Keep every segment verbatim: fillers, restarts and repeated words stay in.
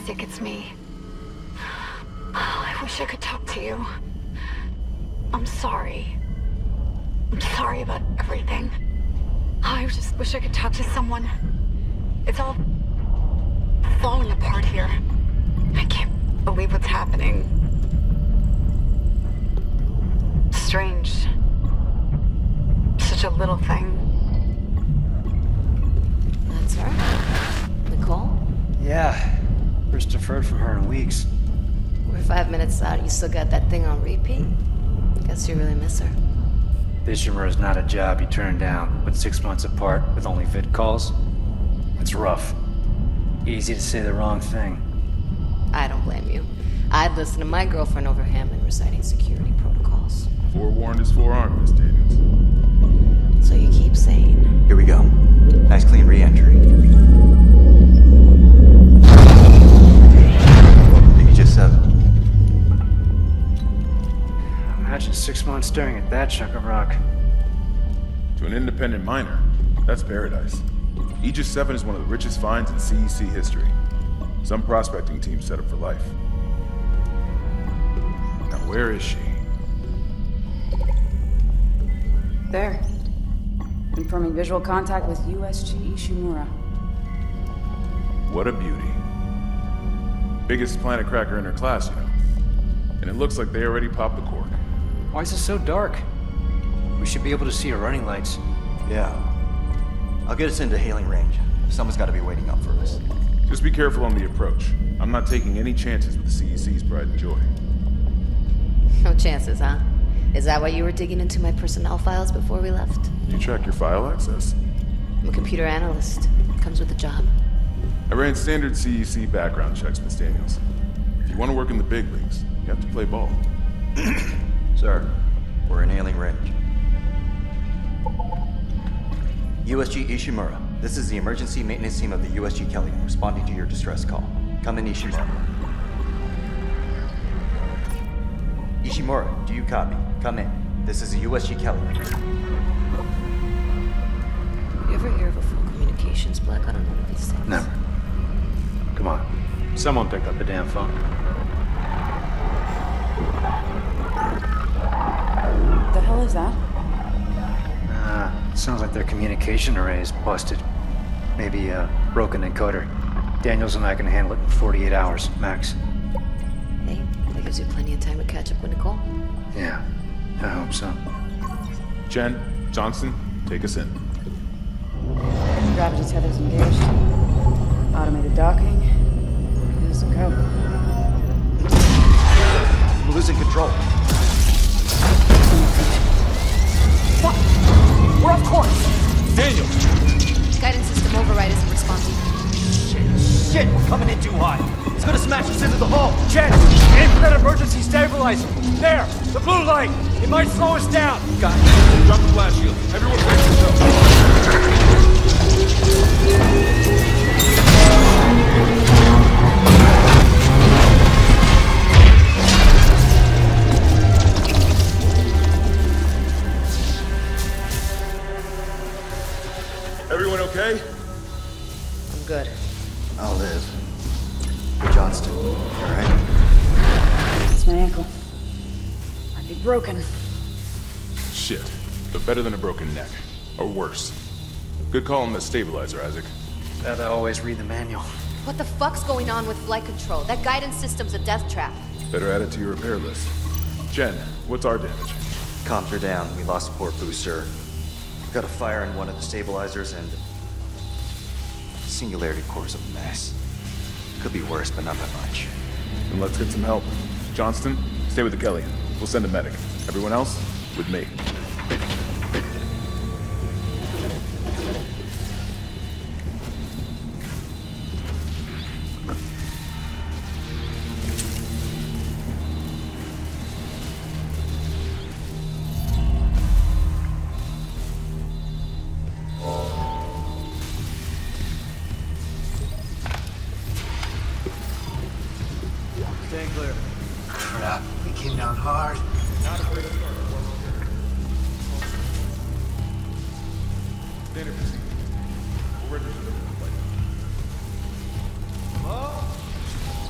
Isaac, it's me. Oh, I wish I could talk to you. I'm sorry. I'm sorry about everything. Oh, I just wish I could talk to someone. It's all falling apart here. I can't believe what's happening. Strange. Such a little thing. That's her? Nicole? Yeah. First deferred from her in weeks. We're five minutes out. You still got that thing on repeat? Guess you really miss her. Ishimura is not a job you turn down, but six months apart with only vid calls? It's rough. Easy to say the wrong thing. I don't blame you. I'd listen to my girlfriend over Hammond reciting security protocols. Forewarned is forearmed, Miss Daniels. So you keep saying. Here we go. Nice clean re-entry. Maybe just seven. Imagine six months staring at that chunk of rock. To an independent miner, that's paradise. Aegis seven is one of the richest finds in C E C history. Some prospecting team set up for life. Now where is she? There. Confirming visual contact with U S G Ishimura. What a beauty. Biggest planet cracker in her class, you know. And it looks like they already popped the cork. Why is it so dark? We should be able to see her running lights. Yeah. I'll get us into hailing range. Someone's got to be waiting up for us. Just be careful on the approach. I'm not taking any chances with the C E C's pride and joy. No chances, huh? Is that why you were digging into my personnel files before we left? You track your file access? I'm a computer analyst. Comes with the job. I ran standard C E C background checks, Miss Daniels. If you want to work in the big leagues, you have to play ball. Sir, we're in hailing range. U S G Ishimura, this is the emergency maintenance team of the U S G Kelly responding to your distress call. Come in, Ishimura. Ishimura, do you copy? Come in. This is the U S G Kelly. You ever hear of a full communications blackout on one of these things? Never. Come on. Someone pick up the damn phone. The hell is that? Uh, sounds like their communication array is busted. Maybe a broken encoder. Daniels and I can handle it in forty-eight hours, max. Hey, that gives you plenty of time to catch up with Nicole. Yeah, I hope so. Jen, Johnson, take us in. Gravity tethers engaged. Automated docking. Here's the code. I'm losing control. Fuck! We're off course! Daniel! Guidance system override isn't responding. Shit, shit, we're coming in too high. It's gonna smash us into the hull. Jen, aim for that emergency stabilizer. There, the blue light. It might slow us down. Got it. Drop the flash shield. Everyone brace yourself. Everyone okay? I'm good. I'll live. Johnston, alright? It's my ankle. Might be broken. Shit. But better than a broken neck. Or worse. Good call on the stabilizer, Isaac. Gotta always read the manual. What the fuck's going on with flight control? That guidance system's a death trap. Better add it to your repair list. Jen, what's our damage? Comms are down. We lost a port booster. Got a fire in one of the stabilizers and... Singularity core's a mess. Could be worse, but not that much. Then let's get some help. Johnston, stay with the Kelly. We'll send a medic. Everyone else, with me. Stay clear. Crap, we came down hard. Not a great start. Standard procedure. We're ready for the flight. Hello?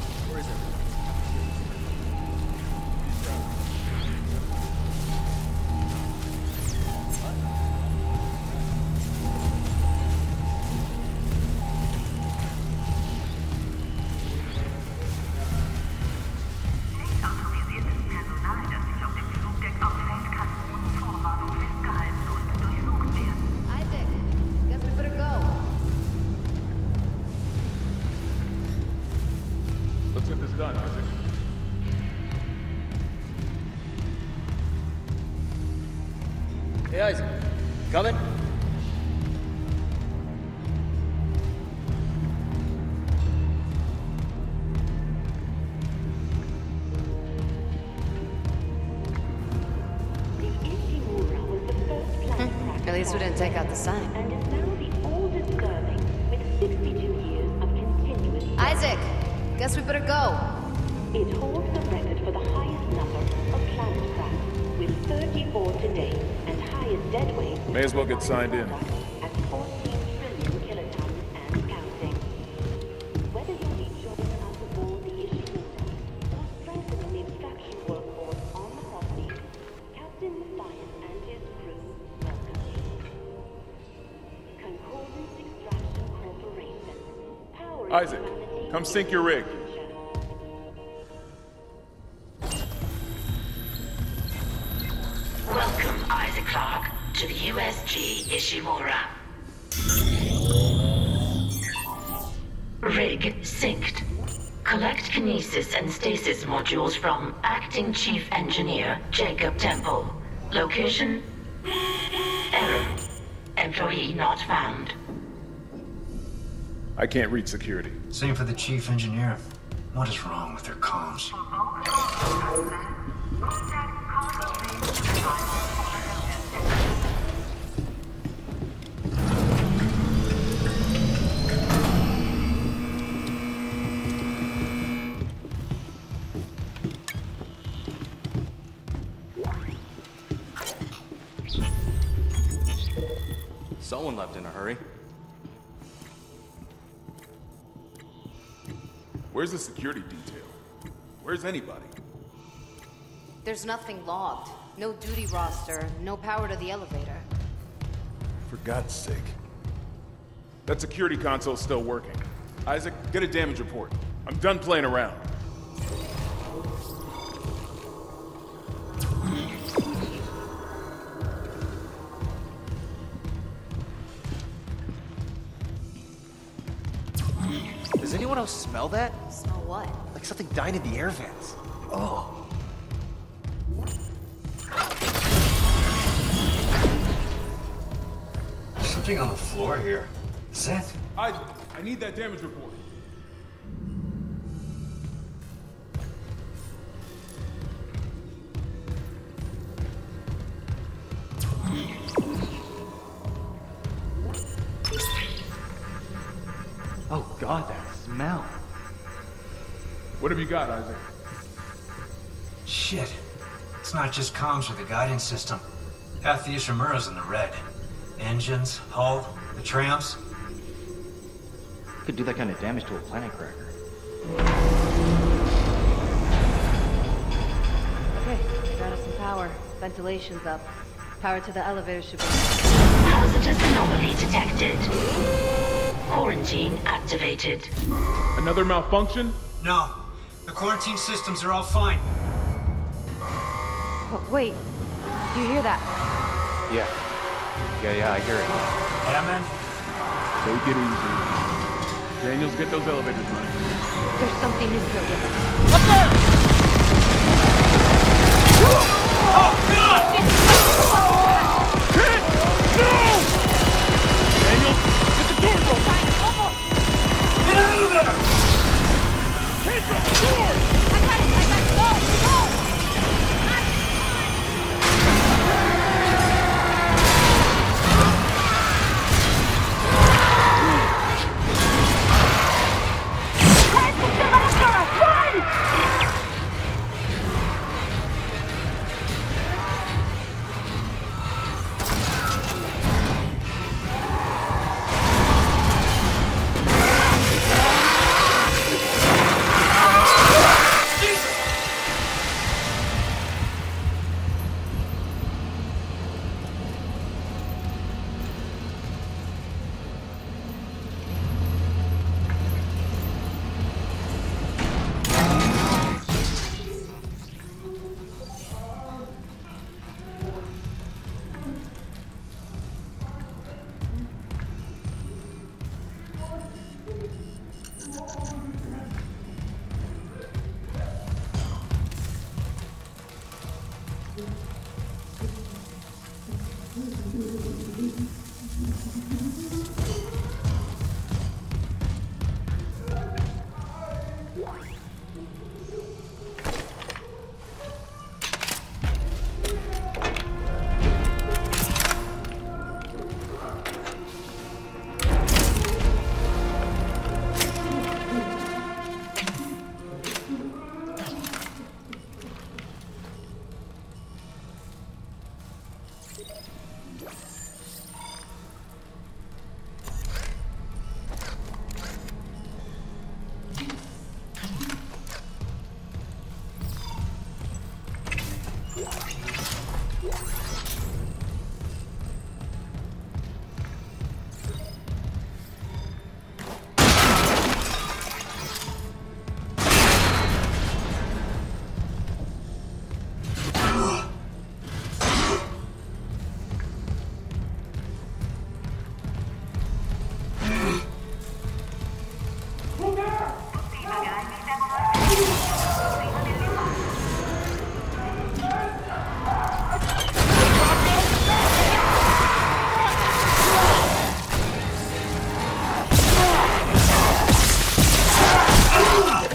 Let's get this done, Isaac. Hey, Isaac. Coming? At least we didn't take out the sign. And is now the oldest serving with sixty-two years of continuous service. Isaac! Guess we better go. It holds the record for the highest number of planet crashes, with thirty-four today, and highest dead weight. May as well get signed in. At fourteen trillion kilotons and counting. Whether you'll be joining us aboard the Ishimura or strengthening the extraction workforce on the property, Captain Matthias and his crew welcome you. Concordance Extraction Corporation. Powering Isaac, humanity come sink your rig. Welcome, Isaac Clarke, to the U S G Ishimura. Rig synced. Collect kinesis and stasis modules from Acting Chief Engineer Jacob Temple. Location? Error. Employee not found. I can't reach security. Same for the chief engineer. What is wrong with their comms? Someone left in a hurry. Where's the security detail? Where's anybody? There's nothing logged. No duty roster, no power to the elevator. For God's sake. That security console's still working. Isaac, get a damage report. I'm done playing around. Does anyone else smell that? Smell what? Like something died in the air vents. Oh. There's something on the floor here. Is that? Isaac, I need that damage report. Oh God, that smell. What have you got, Isaac? Shit. It's not just comms or the guidance system. Half the Ishimura's in the red. Engines, hull, the trams. Could do that kind of damage to a planet cracker. Okay, got us some power. Ventilation's up. Power to the elevator should be... Hazardous anomaly detected. Quarantine activated. Another malfunction? No. The quarantine systems are all fine. Oh, wait. You hear that? Yeah. Yeah, yeah, I hear it. Yeah, man? Take it easy. Daniels, get those elevators running. There's something in here with us. Daniels, get the doors open! Get out of there! Hands up, doors! I got it! I got it! Go! Go!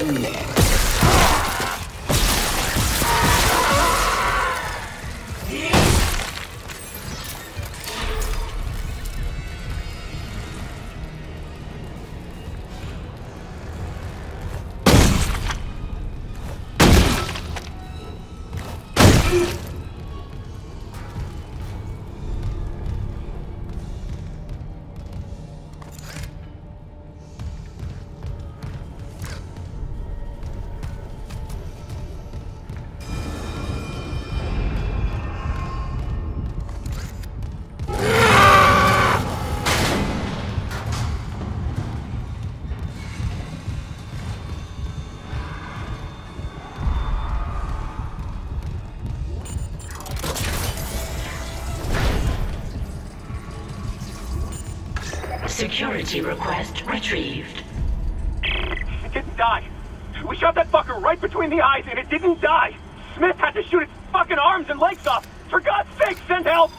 Security request retrieved. It didn't die. We shot that fucker right between the eyes and it didn't die. Smith had to shoot its fucking arms and legs off. For God's sake, send help!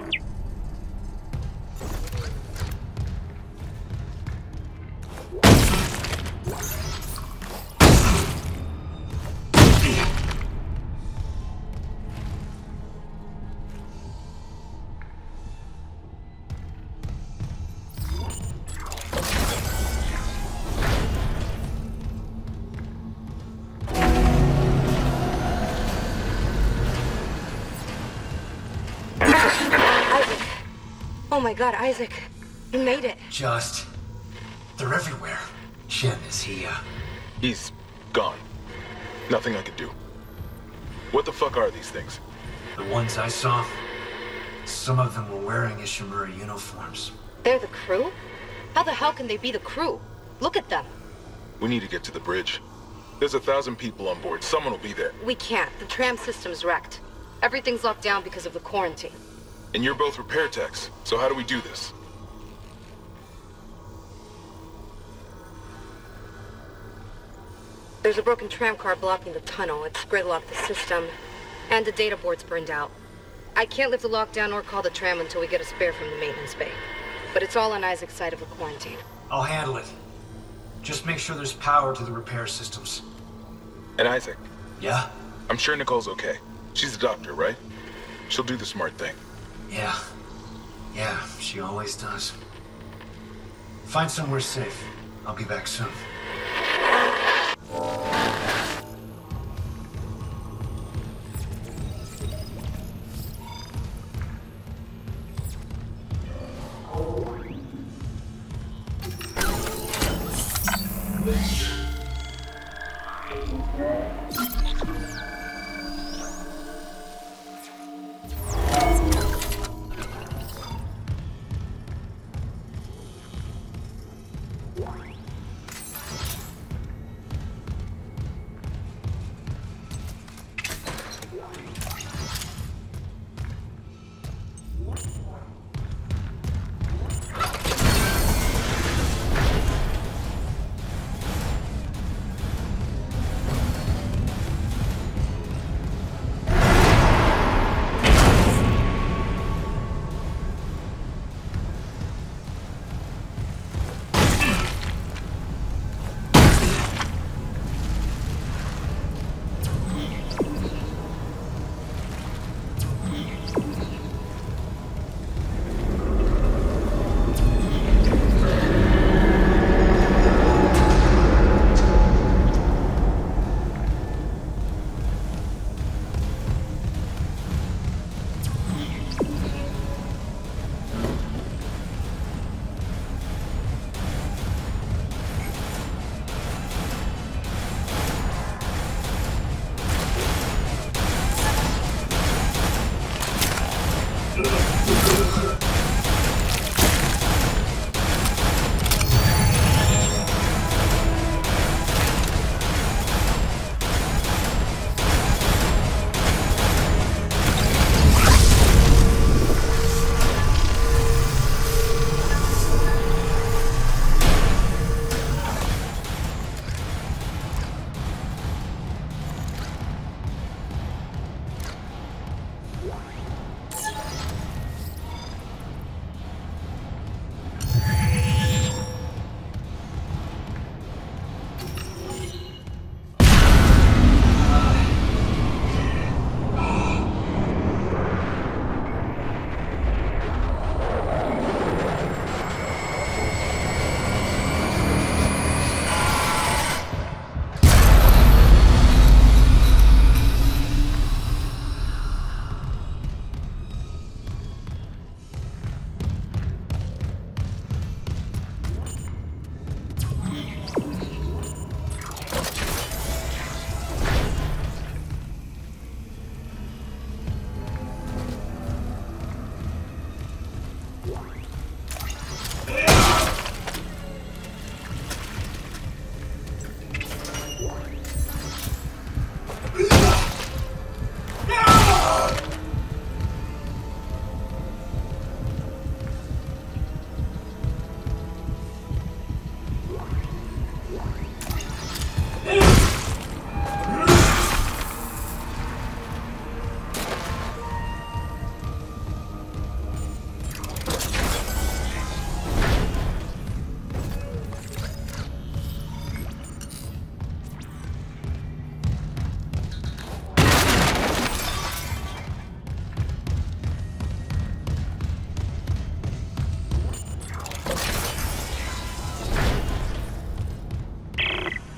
Oh my god, Isaac. You made it. Just... they're everywhere. Shen, is he, uh... He's gone. Nothing I could do. What the fuck are these things? The ones I saw? Some of them were wearing Ishimura uniforms. They're the crew? How the hell can they be the crew? Look at them. We need to get to the bridge. There's a thousand people on board. Someone will be there. We can't. The tram system's wrecked. Everything's locked down because of the quarantine. And you're both repair techs, so how do we do this? There's a broken tram car blocking the tunnel. It's gridlocked the system, and the data board's burned out. I can't lift the lockdown or call the tram until we get a spare from the maintenance bay. But it's all on Isaac's side of the quarantine. I'll handle it. Just make sure there's power to the repair systems. And Isaac? Yeah? I'm sure Nicole's okay. She's a doctor, right? She'll do the smart thing. Yeah. Yeah, she always does. Find somewhere safe. I'll be back soon.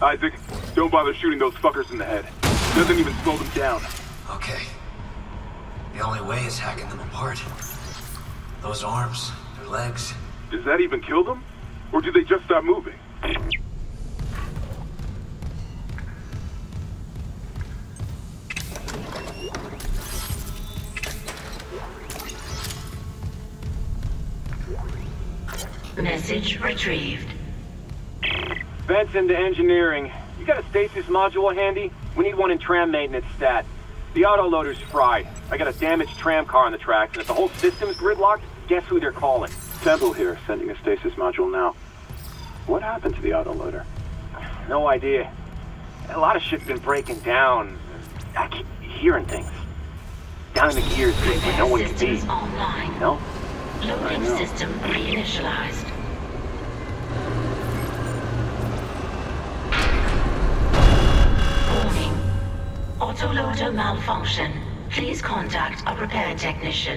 Isaac, don't bother shooting those fuckers in the head. Doesn't even slow them down. Okay. The only way is hacking them apart. Those arms, their legs. Does that even kill them? Or do they just stop moving? Message retrieved. Vents into engineering. You got a stasis module handy? We need one in tram maintenance stat. The autoloader's fried. I got a damaged tram car on the tracks, and if the whole system's gridlocked, guess who they're calling? Temple here, sending a stasis module now. What happened to the autoloader? No idea. A lot of shit's been breaking down. I keep hearing things. Down in the gears where no one can be. Online. No? Loading system reinitialized. Warning. Autoloader malfunction. Please contact a repair technician.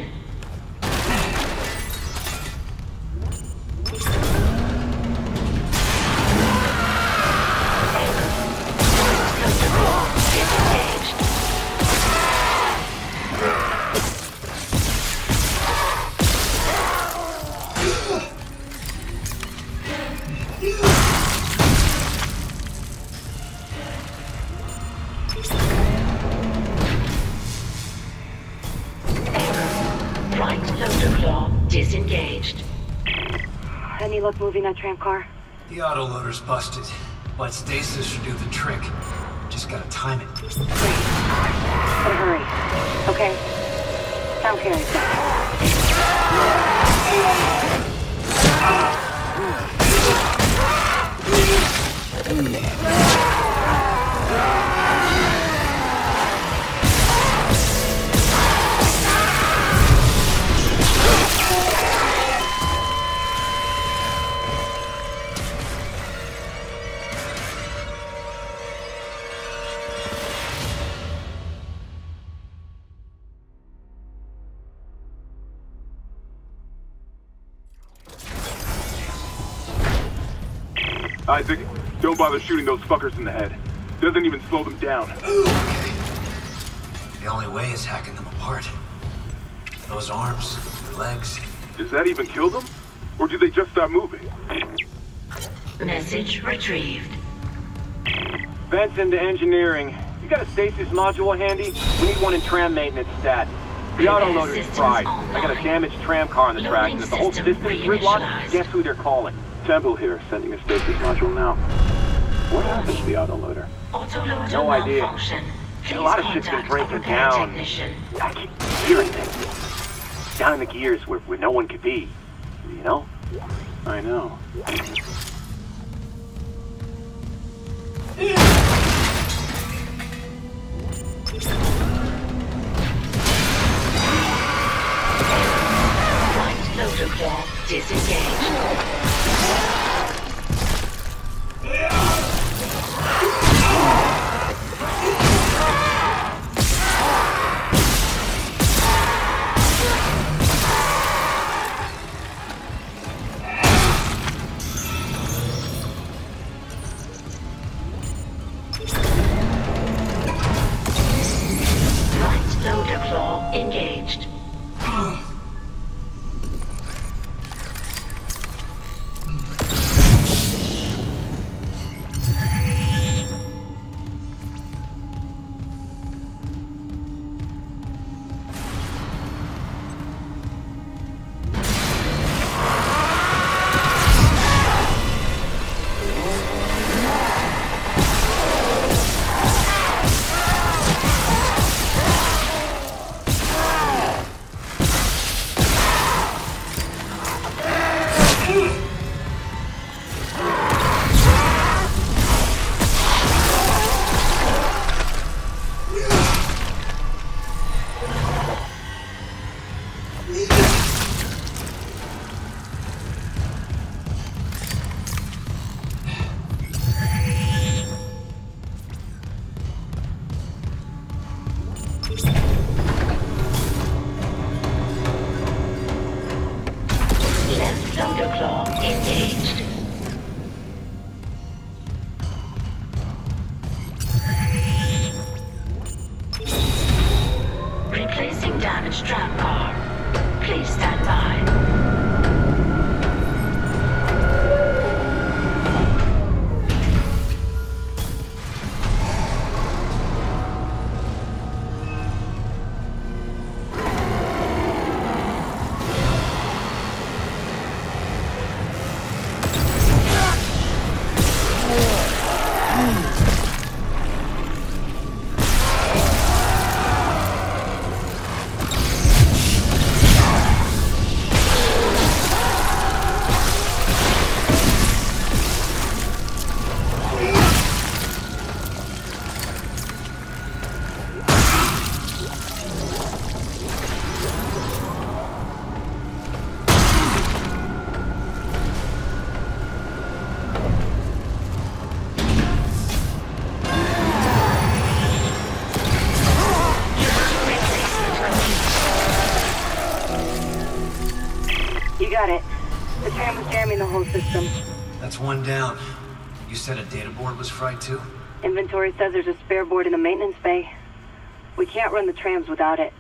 Disengaged. Any luck moving that tram car? The autoloader's busted, but stasis should do the trick. Just gotta time it. Great. Better hurry. Okay. Sound Isaac, don't bother shooting those fuckers in the head. Doesn't even slow them down. Okay. The only way is hacking them apart. Those arms, their legs. Does that even kill them? Or do they just stop moving? Message retrieved. Vents into engineering. You got a stasis module handy? We need one in tram maintenance stat. The autoloader's fried. I got a damaged tram car on the tracks, and if the whole system's gridlocked, guess who they're calling? Temple here, sending a stasis module now. What happened to the autoloader? Autoloader No idea. malfunction. A lot of shit's been breaking down. Technician. I keep hearing things. Down in the gears where, where no one could be. You know? I know. Right loader claw disengaged. damaged tram car. Please stand by. Got it. The tram was jamming the whole system. That's one down. You said a data board was fried too? Inventory says there's a spare board in the maintenance bay. We can't run the trams without it.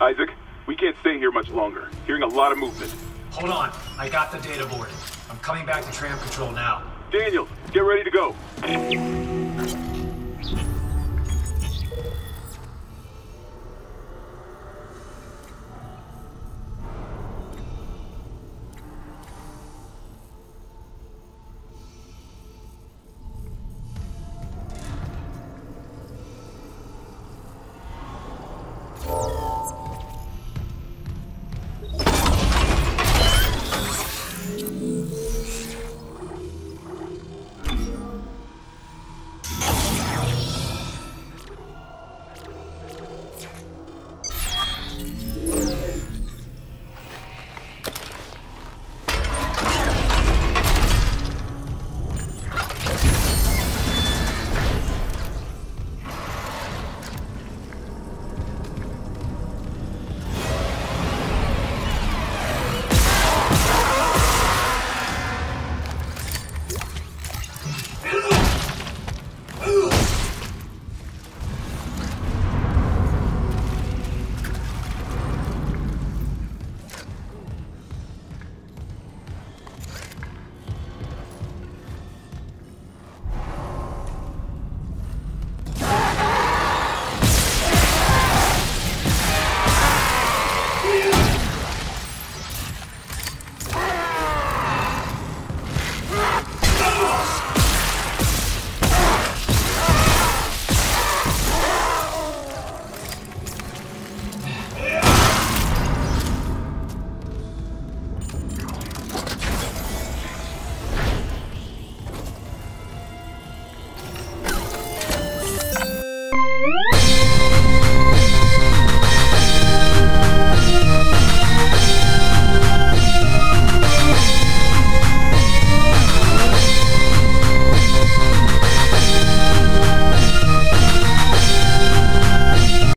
Isaac, we can't stay here much longer. Hearing a lot of movement. Hold on. I got the data board. I'm coming back to tram control now. Daniels, get ready to go.